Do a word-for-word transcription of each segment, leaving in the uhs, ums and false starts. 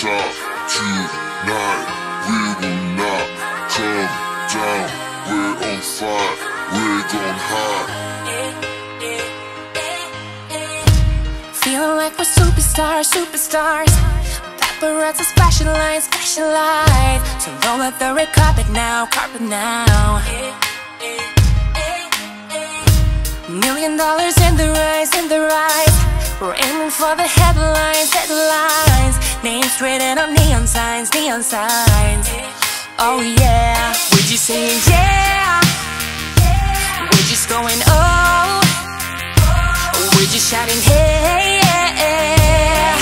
top tonight. We will not come down. We're on fire. We're going high. Feeling like we're superstars, superstars. Paparazzi flashing lights, flashing lights. So roll up the red carpet now, carpet now. Million dollars in the rise, in the rise. We're aiming for the headlines, headlines. Names written on neon signs, neon signs. Oh yeah, we're just saying yeah. We're just going oh. We're just shouting hey, yeah.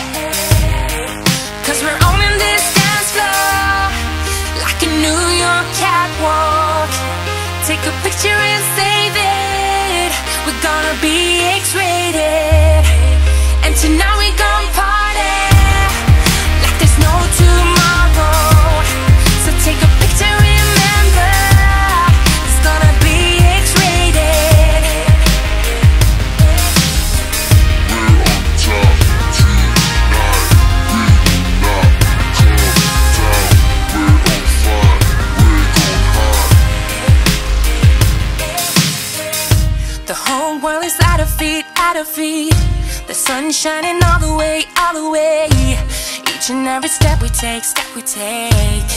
Cause we're owning this dance floor like a New York catwalk. Take a picture and save it. We're gonna be X-rated. And tonight we gon' party like there's no tomorrow. So take a picture, remember, it's gonna be X-rated. We're on top tonight. We will not come down. We're on fire. We're going high. The whole world is at our feet, at our feet. The sun shining all the way, all the way. Each and every step we take, step we take.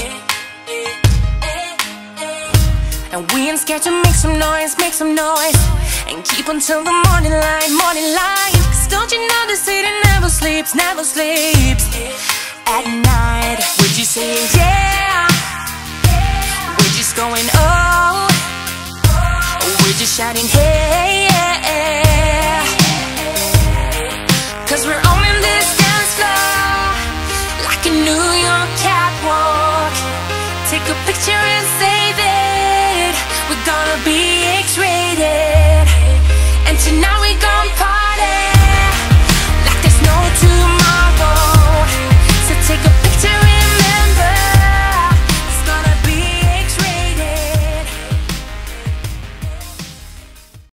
And we ain't scared to make some noise, make some noise. And keep until the morning light, morning light. Cause don't you know the city never sleeps, never sleeps. At night, we're just saying yeah. We're just going oh. We're just shouting hey.